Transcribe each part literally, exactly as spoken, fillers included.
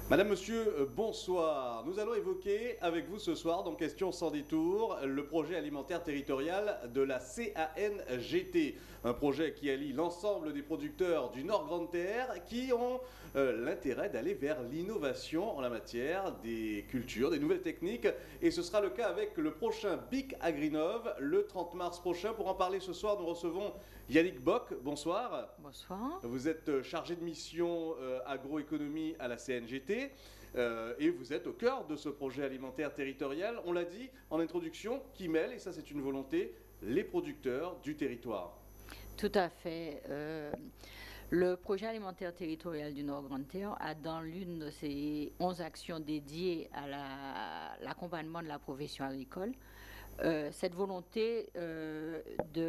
Madame, Monsieur, euh, bonsoir. Nous allons évoquer avec vous ce soir, dans Question sans détour, le projet alimentaire territorial de la C A N G T. Un projet qui allie l'ensemble des producteurs du Nord Grande Terre qui ont euh, l'intérêt d'aller vers l'innovation en la matière des cultures, des nouvelles techniques. Et ce sera le cas avec le prochain B I C Agrinov le trente mars prochain. Pour en parler ce soir, nous recevons Yannick Bock. Bonsoir. Bonsoir. Vous êtes chargé de mission euh, agroéconomie à la C N G T euh, et vous êtes au cœur de ce projet alimentaire territorial, on l'a dit en introduction, qui mêle, et ça c'est une volonté, les producteurs du territoire. Tout à fait. Euh, le projet alimentaire territorial du Nord Grande Terre a dans l'une de ses onze actions dédiées à l'accompagnement de la profession agricole, Euh, cette volonté euh,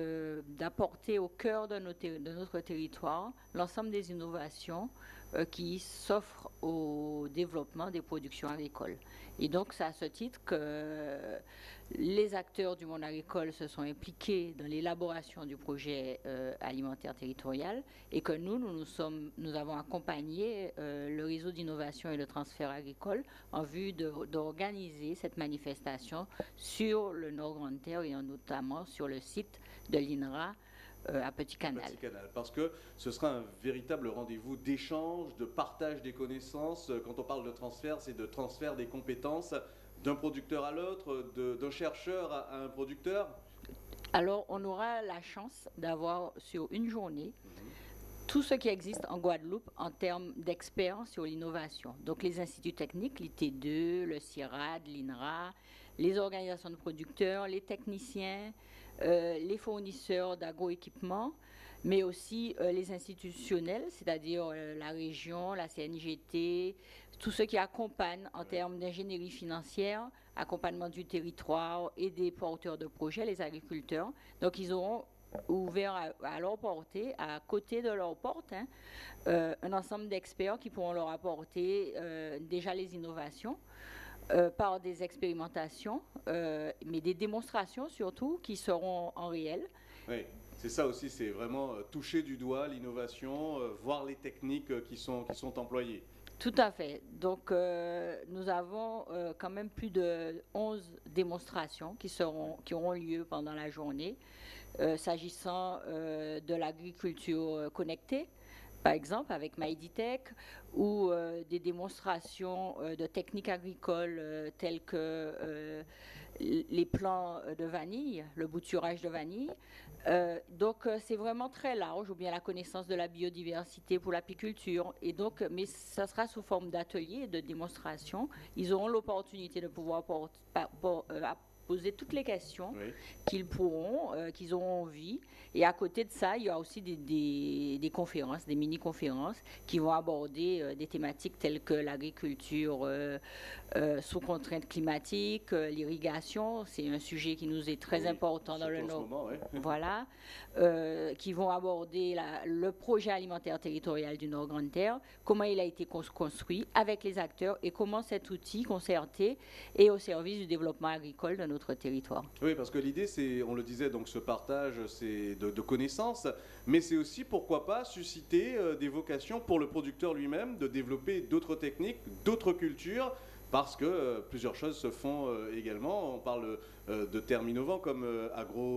d'apporter au cœur de, nos de, notre territoire l'ensemble des innovations euh, qui s'offrent au développement des productions agricoles. Et donc, c'est à ce titre que les acteurs du monde agricole se sont impliqués dans l'élaboration du projet euh, alimentaire territorial et que nous, nous, nous, sommes, nous avons accompagné euh, le réseau d'innovation et de transfert agricole en vue d'organiser cette manifestation sur le Nord Grande Terre et notamment sur le site de l'I N R A euh, à Petit Canal. Petit Canal. Parce que ce sera un véritable rendez-vous d'échange, de partage des connaissances. Quand on parle de transfert, c'est de transfert des compétences d'un producteur à l'autre, d'un chercheur à, à un producteur. Alors, on aura la chance d'avoir sur une journée mmh. tout ce qui existe en Guadeloupe en termes d'experts sur l'innovation. Donc, les instituts techniques, l'I T deux, le CIRAD, l'I N R A, les organisations de producteurs, les techniciens, euh, les fournisseurs d'agroéquipements, mais aussi euh, les institutionnels, c'est-à-dire euh, la région, la C N G T, tous ceux qui accompagnent en termes d'ingénierie financière, accompagnement du territoire et des porteurs de projets, les agriculteurs. Donc, ils auront ouvert à, à leur portée, à côté de leur porte, hein, euh, un ensemble d'experts qui pourront leur apporter euh, déjà les innovations euh, par des expérimentations, euh, mais des démonstrations surtout qui seront en réel. Oui, c'est ça aussi, c'est vraiment euh, toucher du doigt l'innovation, euh, voir les techniques euh, qui sont, qui sont employées. Tout à fait. Donc, euh, nous avons euh, quand même plus de onze démonstrations qui, seront, qui auront lieu pendant la journée, euh, s'agissant euh, de l'agriculture connectée, par exemple avec MyDitech, ou euh, des démonstrations euh, de techniques agricoles euh, telles que euh, les plants de vanille, le bouturage de vanille. Euh, donc euh, c'est vraiment très large, ou bien la connaissance de la biodiversité pour l'apiculture. Et donc, mais ça sera sous forme d'ateliers et de démonstrations. Ils auront l'opportunité de pouvoir porter, pour, euh, poser toutes les questions oui. qu'ils pourront, euh, qu'ils auront envie. Et à côté de ça, il y a aussi des, des, des conférences, des mini-conférences qui vont aborder euh, des thématiques telles que l'agriculture euh, euh, sous contraintes climatiques, euh, l'irrigation, c'est un sujet qui nous est très oui, important dans le Nord. Moment, oui. Voilà, euh, qui vont aborder la, le projet alimentaire territorial du Nord Grande Terre, comment il a été construit avec les acteurs et comment cet outil concerté est au service du développement agricole de notre territoire. Oui, parce que l'idée, c'est, on le disait, donc ce partage c'est de, de connaissances, mais c'est aussi, pourquoi pas, susciter euh, des vocations pour le producteur lui-même, de développer d'autres techniques, d'autres cultures, parce que euh, plusieurs choses se font euh, également. On parle euh, de termes innovants comme euh,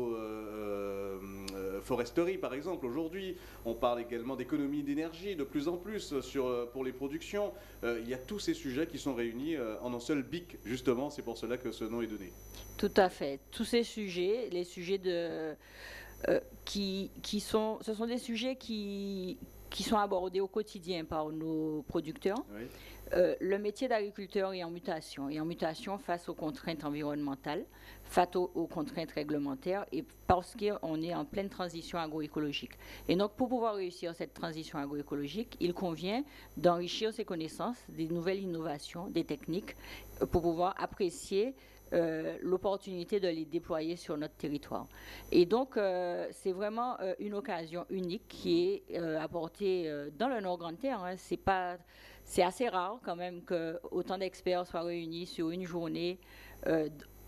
agro-foresterie, par exemple, aujourd'hui. On parle également d'économie d'énergie, de plus en plus, sur, pour les productions. Euh, il y a tous ces sujets qui sont réunis euh, en un seul B I C, justement. C'est pour cela que ce nom est donné. Tout à fait. Tous ces sujets, les sujets de, euh, qui, qui sont... Ce sont des sujets qui... qui sont abordés au quotidien par nos producteurs. Oui. Euh, le métier d'agriculteur est en mutation, et en mutation face aux contraintes environnementales, face aux, aux contraintes réglementaires, et parce qu'on est en pleine transition agroécologique. Et donc, pour pouvoir réussir cette transition agroécologique, il convient d'enrichir ses connaissances, des nouvelles innovations, des techniques, pour pouvoir apprécier Euh, l'opportunité de les déployer sur notre territoire. Et donc, euh, c'est vraiment euh, une occasion unique qui est euh, apportée euh, dans le Nord Grande Terre. Hein. C'est pas, c'est assez rare quand même que autant d'experts soient réunis sur une journée euh,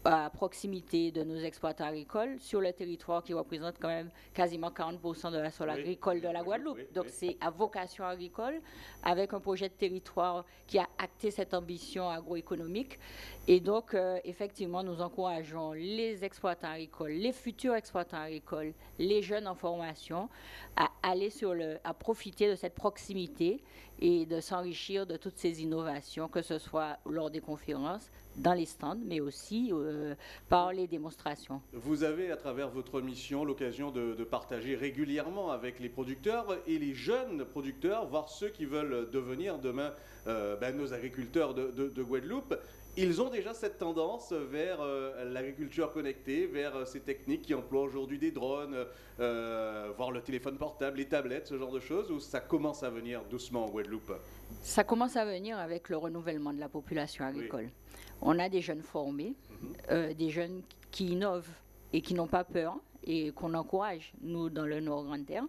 à proximité de nos exploitants agricoles sur le territoire qui représente quand même quasiment quarante pour cent de la sol Oui, agricole de la oui, Guadeloupe. oui, Donc oui. c'est à vocation agricole, avec un projet de territoire qui a acté cette ambition agroéconomique. Et donc, euh, effectivement, nous encourageons les exploitants agricoles, les futurs exploitants agricoles, les jeunes en formation à aller sur le, à profiter de cette proximité et de s'enrichir de toutes ces innovations, que ce soit lors des conférences, dans les stands, mais aussi euh, par les démonstrations. Vous avez, à travers votre mission, l'occasion de, de partager régulièrement avec les producteurs et les jeunes producteurs, voire ceux qui veulent devenir demain euh, ben, nos agriculteurs de, de, de Guadeloupe. Ils ont déjà cette tendance vers euh, l'agriculture connectée, vers euh, ces techniques qui emploient aujourd'hui des drones, euh, voire le téléphone portable, les tablettes, ce genre de choses, ou ça commence à venir doucement en Guadeloupe? Ça commence à venir avec le renouvellement de la population agricole. Oui. On a des jeunes formés, mm-hmm. euh, des jeunes qui innovent et qui n'ont pas peur et qu'on encourage, nous, dans le Nord-Grande-Terre.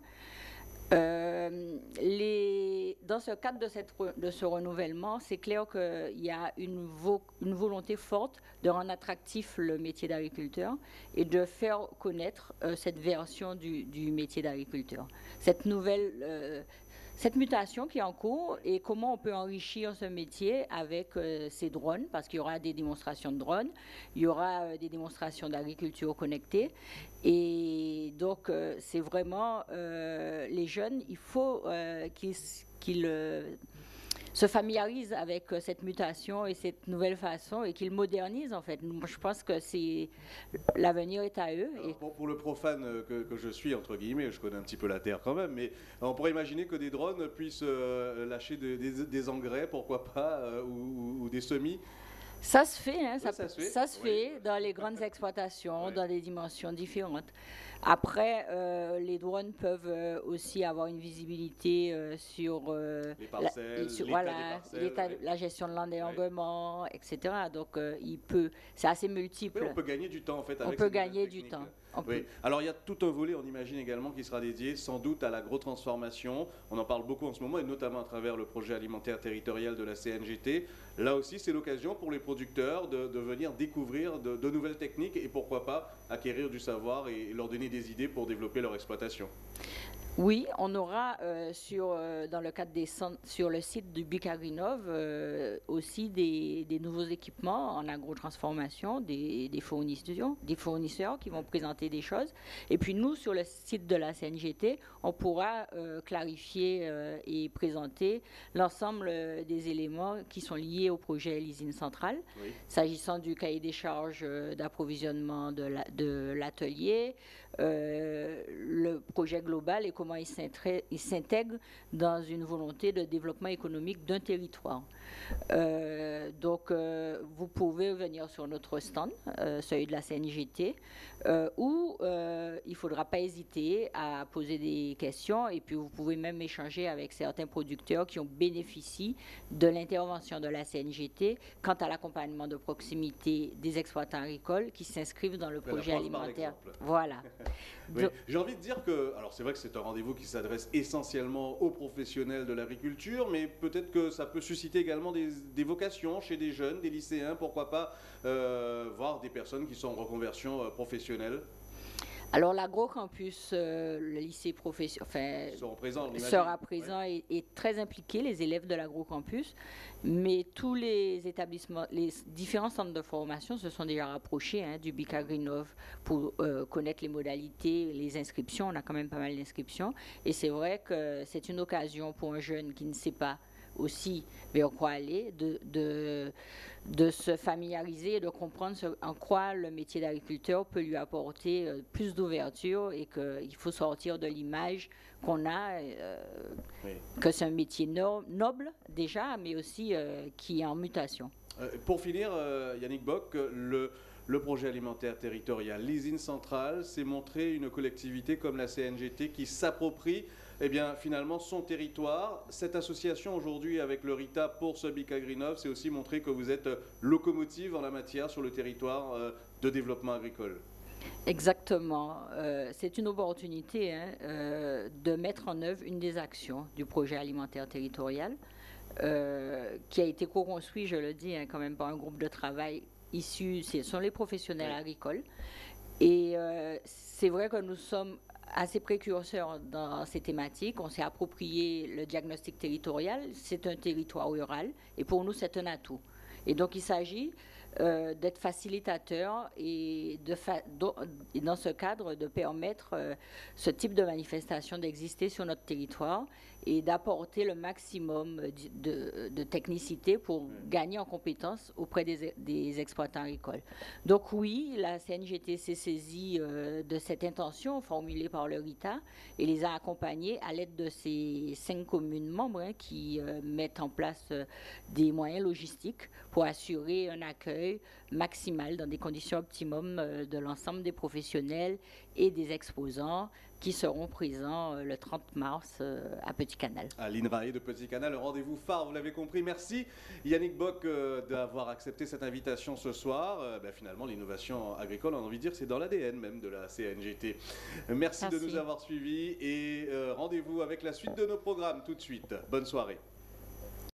Euh, les, dans ce cadre de, cette, de ce renouvellement, c'est clair qu'il y a une, vo, une volonté forte de rendre attractif le métier d'agriculteur et de faire connaître euh, cette version du, du métier d'agriculteur. Cette nouvelle, euh, cette mutation qui est en cours et comment on peut enrichir ce métier avec euh, ces drones, parce qu'il y aura des démonstrations de drones, il y aura euh, des démonstrations d'agriculture connectée. Et donc, euh, c'est vraiment euh, les jeunes, il faut euh, qu'ils qu'ils euh, se familiarisent avec euh, cette mutation et cette nouvelle façon et qu'ils modernisent, en fait. Moi, je pense que c'est l'avenir est à eux. Alors, pour, pour le profane que, que je suis, entre guillemets, je connais un petit peu la Terre quand même, mais on pourrait imaginer que des drones puissent euh, lâcher de, des, des engrais, pourquoi pas, euh, ou, ou des semis. Ça se fait, hein, ça, oui, ça se fait, ça se oui. fait dans les grandes exploitations, oui. dans des dimensions différentes. Après, euh, les drones peuvent euh, aussi avoir une visibilité euh, sur, euh, les parcelles, la, sur l'état voilà, des parcelles, oui. la gestion de l'enderrement, oui. et cetera. Donc, euh, il peut, c'est assez multiple. Oui, on peut gagner du temps en fait. Avec on peut gagner du temps. Oui. Peut... Alors il y a tout un volet, on imagine également, qui sera dédié sans doute à l'agrotransformation. On en parle beaucoup en ce moment, et notamment à travers le projet alimentaire territorial de la C N G T. Là aussi, c'est l'occasion pour les producteurs de, de venir découvrir de, de nouvelles techniques et pourquoi pas acquérir du savoir et leur donner des idées pour développer leur exploitation. Oui, on aura euh, sur, euh, dans le cadre des centres, sur le site du Bicagrinov euh, aussi des, des nouveaux équipements en agrotransformation, des, des fournisseurs, des fournisseurs qui vont présenter des choses. Et puis nous, sur le site de la C N G T, on pourra euh, clarifier euh, et présenter l'ensemble des éléments qui sont liés au projet Lysine Centrale, oui. S'agissant du cahier des charges euh, d'approvisionnement de, la, de l'atelier, euh, le projet global et comment il s'intègre dans une volonté de développement économique d'un territoire. Euh, donc, euh, vous pouvez venir sur notre stand, euh, celui de la C N G T, euh, où euh, il ne faudra pas hésiter à poser des questions et puis vous pouvez même échanger avec certains producteurs qui ont bénéficié de l'intervention de la C N G T quant à l'accompagnement de proximité des exploitants agricoles qui s'inscrivent dans le projet alimentaire. Voilà. Oui. J'ai envie de dire que, alors c'est vrai que c'est un rendez-vous qui s'adresse essentiellement aux professionnels de l'agriculture, mais peut-être que ça peut susciter également des, des vocations chez des jeunes, des lycéens, pourquoi pas, euh, voire des personnes qui sont en reconversion euh, professionnelle. Alors, l'agrocampus, euh, le lycée professionnel, enfin, présents, sera présent ouais. et, et très impliqué, les élèves de l'agrocampus. Mais tous les établissements, les différents centres de formation se sont déjà rapprochés hein, du Bicagrinov pour euh, connaître les modalités, les inscriptions. On a quand même pas mal d'inscriptions. Et c'est vrai que c'est une occasion pour un jeune qui ne sait pas aussi vers quoi aller, de, de, de se familiariser et de comprendre ce, en quoi le métier d'agriculteur peut lui apporter euh, plus d'ouverture et qu'il faut sortir de l'image qu'on a, euh, oui. que c'est un métier no, noble déjà, mais aussi euh, qui est en mutation. Euh, pour finir, euh, Yannick Bock, le... Le projet alimentaire territorial Lysine Centrale, c'est montrer une collectivité comme la C N G T qui s'approprie eh bien, finalement son territoire. Cette association aujourd'hui avec le RITA pour ce Bicagrinov, c'est aussi montrer que vous êtes locomotive en la matière sur le territoire euh, de développement agricole. Exactement. Euh, c'est une opportunité hein, euh, de mettre en œuvre une des actions du projet alimentaire territorial euh, qui a été co-construit, je le dis, hein, quand même par un groupe de travail issus, ce sont les professionnels oui. agricoles. Et euh, c'est vrai que nous sommes assez précurseurs dans ces thématiques. On s'est approprié le diagnostic territorial. C'est un territoire rural et pour nous, c'est un atout. Et donc, il s'agit euh, d'être facilitateur et, de fa et dans ce cadre, de permettre euh, ce type de manifestation d'exister sur notre territoire et d'apporter le maximum de, de technicité pour gagner en compétences auprès des, des exploitants agricoles. Donc oui, la C N G T s'est saisie euh, de cette intention formulée par le RITA et les a accompagnés à l'aide de ces cinq communes membres hein, qui euh, mettent en place euh, des moyens logistiques pour assurer un accueil maximal dans des conditions optimum euh, de l'ensemble des professionnels et des exposants qui seront présents euh, le trente mars euh, à Petit-Canal. À l'INRAE de Petit-Canal, le rendez-vous phare, vous l'avez compris. Merci Yannick Bock euh, d'avoir accepté cette invitation ce soir. Euh, ben, finalement, l'innovation agricole, on a envie de dire, c'est dans l'A D N même de la C N G T. Merci, Merci. de nous avoir suivis et euh, rendez-vous avec la suite de nos programmes tout de suite. Bonne soirée.